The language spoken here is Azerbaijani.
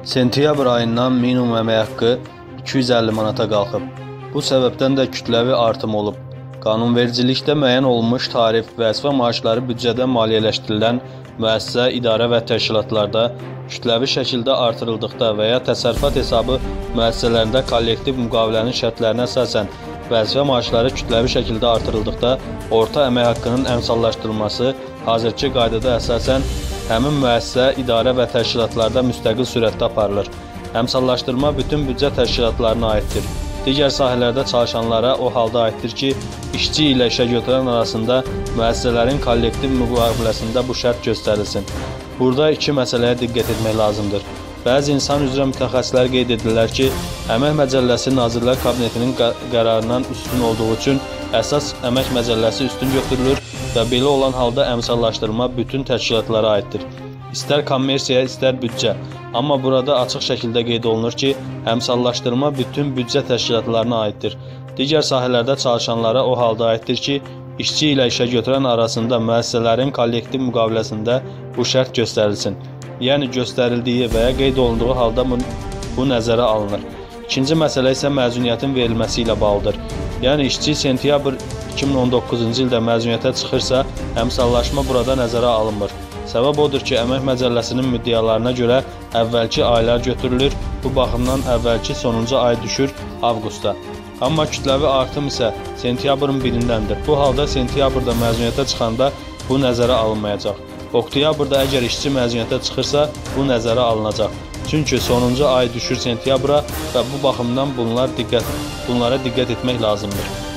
Sentyabr ayından minimum əmək haqqı 250 manata qalxıb. Bu səbəbdən də kütləvi artım olub. Qanunvericilikdə müəyyən olunmuş tarif, vəzifə maaşları büdcədən maliyyələşdirilən müəssisə, idarə və təşkilatlarda kütləvi şəkildə artırıldıqda və ya təsərrüfat hesabı müəssisələrində kollektiv müqavilənin şərtlərinə əsasən vəzifə maaşları kütləvi şəkildə artırıldıqda orta əmək haqqının əmsallaşdırılması hazırki qaydada əsasən həmin müəssisə, idarə və təşkilatlarda müstəqil sürətdə aparılır. Əmsallaşdırma bütün büdcə təşkilatlarına aiddir. Digər sahələrdə çalışanlara o halda aiddir ki, işçi ilə işə götürən arasında müəssisələrin kollektiv müqaviləsində bu şərt göstərilsin. Burada iki məsələyə diqqət etmək lazımdır. Bəzi insan üzrə mütəxəssislər qeyd edirlər ki, Əmək Məcəlləsi Nazirlər Kabinetinin qərarından üstün olduğu üçün əsas əmək məcəlləsi üstün götürülür və belə olan halda əmsallaşdırma bütün təşkilatlara aiddir. İstər kommersiya, istər büdcə. Amma burada açıq şəkildə qeyd olunur ki, əmsallaşdırma bütün büdcə təşkilatlarına aiddir. Digər sahələrdə çalışanlara o halda aiddir ki, işçi ilə işə götürən arasında müəssisələrin kollektiv müqaviləsində bu şərt göstərilsin. Yəni göstərildiyi və ya qeyd olunduğu halda bu nəzərə alınır. İkinci məsələ isə məzuniyyətin verilməsi ilə bağlıdır. Yəni işçi sentyabr 2019-cu ildə məzuniyyətə çıxırsa, əmsallaşma burada nəzərə alınmır. Səbəb odur ki, Əmək Məcəlləsinin müddəalarına görə əvvəlki aylar götürülür, bu baxımdan əvvəlki sonuncu ay düşür avqustda. Amma kütləvi artım isə sentyabrın 1-dəndir. Bu halda sentyabrda məzuniyyətə çıxanda bu nəzərə alınmayacaq. Oktyabrda əgər işçi məzuniyyətə çıxırsa, bu nəzərə alınacaq. Çünki sonuncu ay düşür sentyabra və bu baxımdan bunlara diqqət etmək lazımdır.